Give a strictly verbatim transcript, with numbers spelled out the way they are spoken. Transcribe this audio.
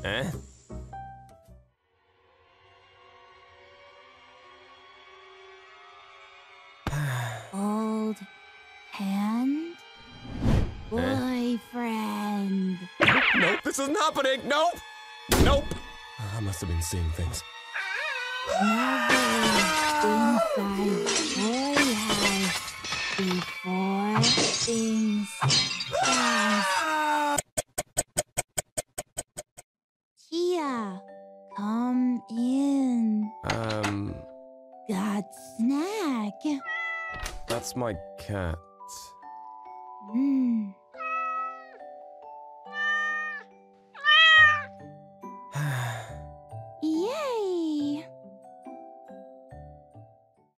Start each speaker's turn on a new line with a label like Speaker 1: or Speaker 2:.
Speaker 1: Eh?
Speaker 2: Old hand? Boyfriend.
Speaker 1: Nope, nope, this isn't happening. Nope. Nope. I must have been seeing things.
Speaker 2: Never inside boy house before things pass. Tia, come in.
Speaker 1: Um,
Speaker 2: Got snack.
Speaker 1: that's my cat.
Speaker 2: Hmm.